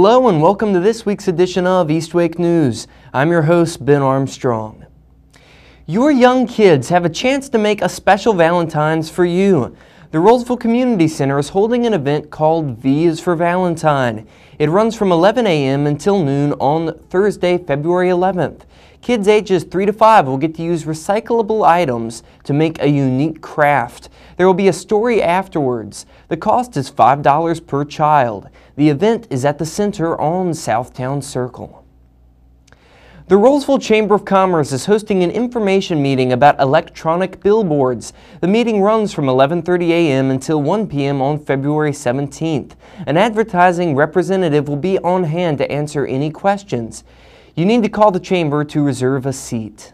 Hello and welcome to this week's edition of Eastwake News. I'm your host, Ben Armstrong. Your young kids have a chance to make a special Valentine's for you. The Rollsville Community Center is holding an event called V is for Valentine. It runs from 11 a.m. until noon on Thursday, February 11th. Kids ages 3 to 5 will get to use recyclable items to make a unique craft. There will be a story afterwards. The cost is $5 per child. The event is at the center on Southtown Circle. The Rollsville Chamber of Commerce is hosting an information meeting about electronic billboards. The meeting runs from 11:30 a.m. until 1 p.m. on February 17th. An advertising representative will be on hand to answer any questions. You need to call the chamber to reserve a seat.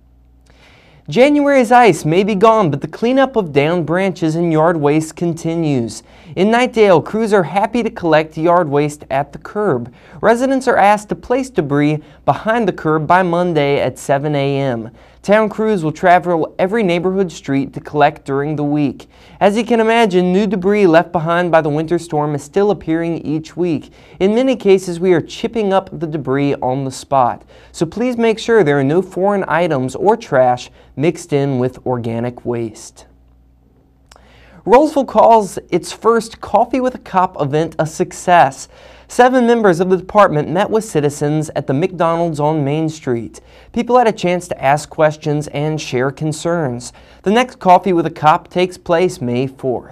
January's ice may be gone, but the cleanup of downed branches and yard waste continues. In Knightdale, crews are happy to collect yard waste at the curb. Residents are asked to place debris behind the curb by Monday at 7 a.m. Town crews will travel every neighborhood street to collect during the week. As you can imagine, new debris left behind by the winter storm is still appearing each week. In many cases, we are chipping up the debris on the spot. So please make sure there are no foreign items or trash mixed in with organic waste. Rollsville calls its first Coffee with a Cop event a success. 7 members of the department met with citizens at the McDonald's on Main Street. People had a chance to ask questions and share concerns. The next Coffee with a Cop takes place May 4th.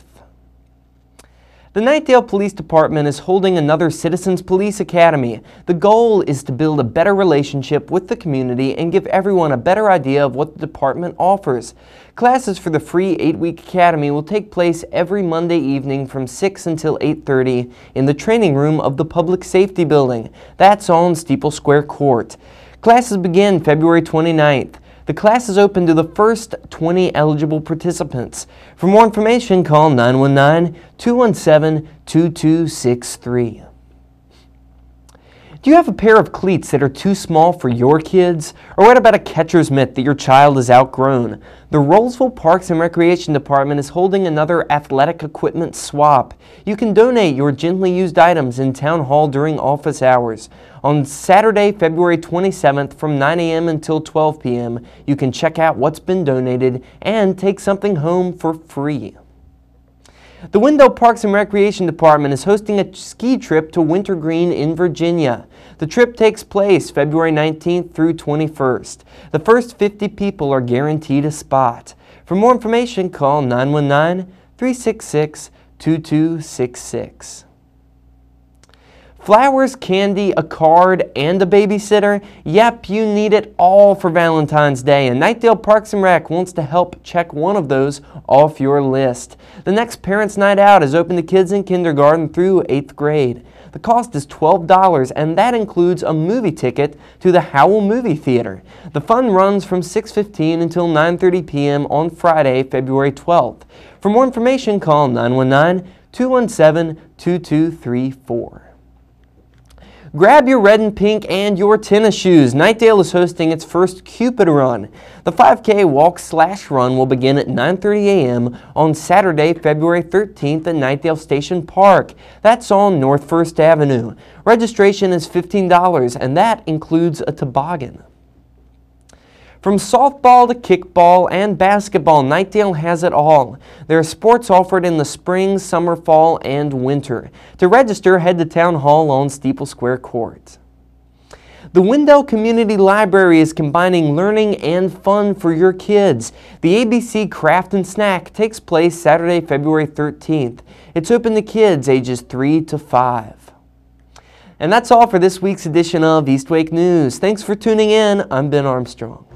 The Knightdale Police Department is holding another Citizens Police Academy. The goal is to build a better relationship with the community and give everyone a better idea of what the department offers. Classes for the free 8-week academy will take place every Monday evening from 6 until 8:30 in the training room of the Public Safety Building. That's on Steeple Square Court. Classes begin February 29th. The class is open to the first 20 eligible participants. For more information, call 919-217-2263. Do you have a pair of cleats that are too small for your kids? Or what about a catcher's mitt that your child has outgrown? The Rollsville Parks and Recreation Department is holding another athletic equipment swap. You can donate your gently used items in Town Hall during office hours. On Saturday, February 27th from 9 a.m. until 12 p.m., you can check out what's been donated and take something home for free. The Wendell Parks and Recreation Department is hosting a ski trip to Wintergreen in Virginia. The trip takes place February 19th through 21st. The first 50 people are guaranteed a spot. For more information, call 919-366-2266. Flowers, candy, a card, and a babysitter? Yep, you need it all for Valentine's Day, and Knightdale Parks and Rec wants to help check one of those off your list. The next Parents' Night Out is open to kids in kindergarten through 8th grade. The cost is $12, and that includes a movie ticket to the Howell Movie Theater. The fun runs from 6:15 until 9:30 p.m. on Friday, February 12th. For more information, call 919-217-2234. Grab your red and pink and your tennis shoes. Knightdale is hosting its first Cupid Run. The 5K walk/run will begin at 9:30 a.m. on Saturday, February 13th at Knightdale Station Park. That's on North 1st Avenue. Registration is $15, and that includes a toboggan. From softball to kickball and basketball, Knightdale has it all. There are sports offered in the spring, summer, fall, and winter. To register, head to Town Hall on Steeple Square Court. The Wendell Community Library is combining learning and fun for your kids. The ABC Craft and Snack takes place Saturday, February 13th. It's open to kids ages 3 to 5. And that's all for this week's edition of Eastwake News. Thanks for tuning in. I'm Ben Armstrong.